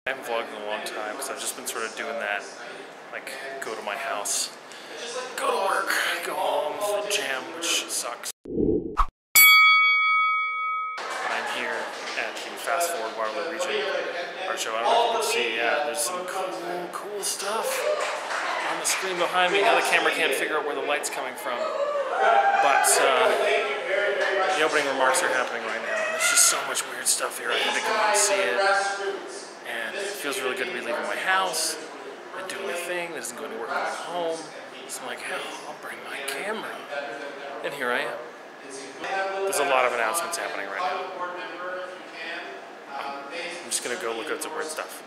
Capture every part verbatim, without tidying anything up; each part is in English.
I haven't vlogged in a long time because I've just been sort of doing that, like go to my house, go to work, go home, jam, which sucks. But I'm here at the Fast Forward Waterloo Region art show. I don't know if you can see, yeah, there's some cool, cool stuff on the screen behind me. Now the camera can't figure out where the light's coming from. But uh, the opening remarks are happening right now. There's just so much weird stuff here. I had to come out and see it. And it feels really good to be leaving my house and doing a thing that isn't going to work when I'm home. So I'm like, hell, I'll bring my camera. And here I am. There's a lot of announcements happening right now. I'm just going to go look at some weird stuff.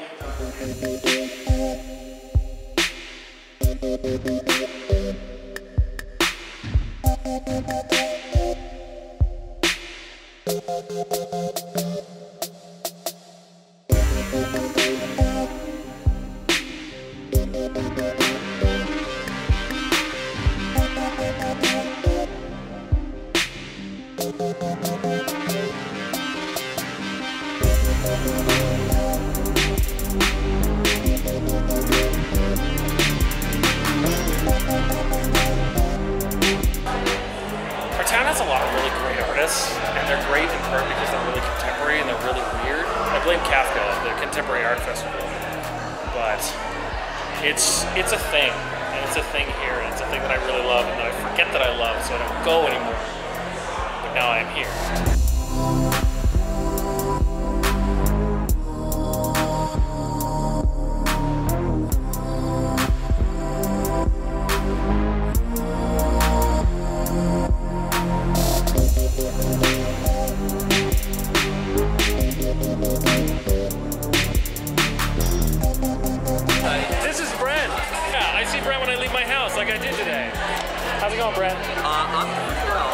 And they're great in part because they're really contemporary and they're really weird. I blame Kafka, the Contemporary Art Festival, but it's it's a thing, and it's a thing here, and it's a thing that I really love, and that I forget that I love, so I don't go anymore. But now I am here. Like I did today. How's it going, Brent? Uh, I'm doing well.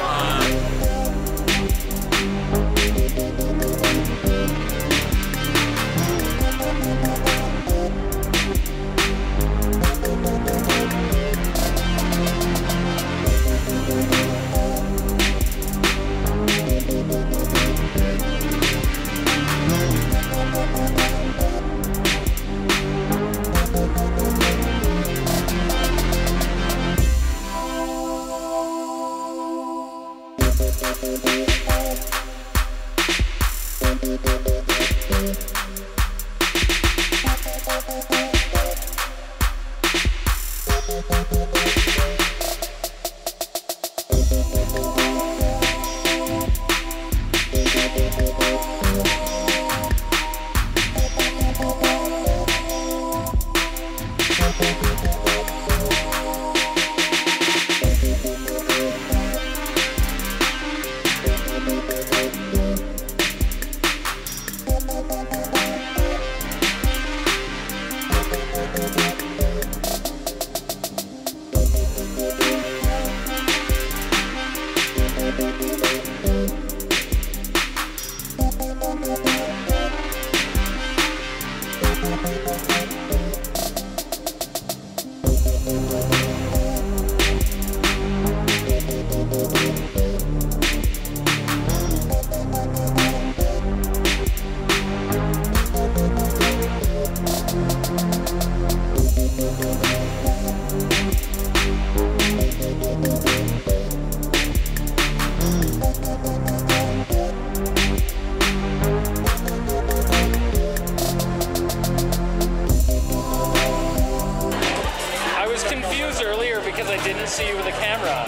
Because I didn't see you with a camera.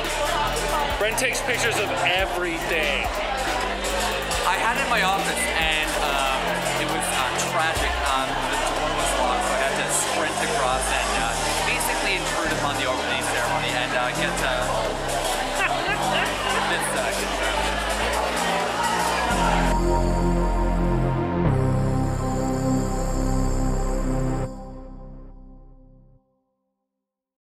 Brent takes pictures of everything. I had it in my office and um, it was uh, tragic. Um, the door was locked, so I had to sprint across and uh, basically intrude upon the opening ceremony and uh, get uh,